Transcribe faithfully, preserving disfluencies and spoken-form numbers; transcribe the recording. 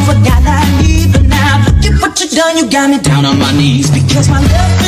a guy like me, but now look at what you done. You got me down on my knees because my love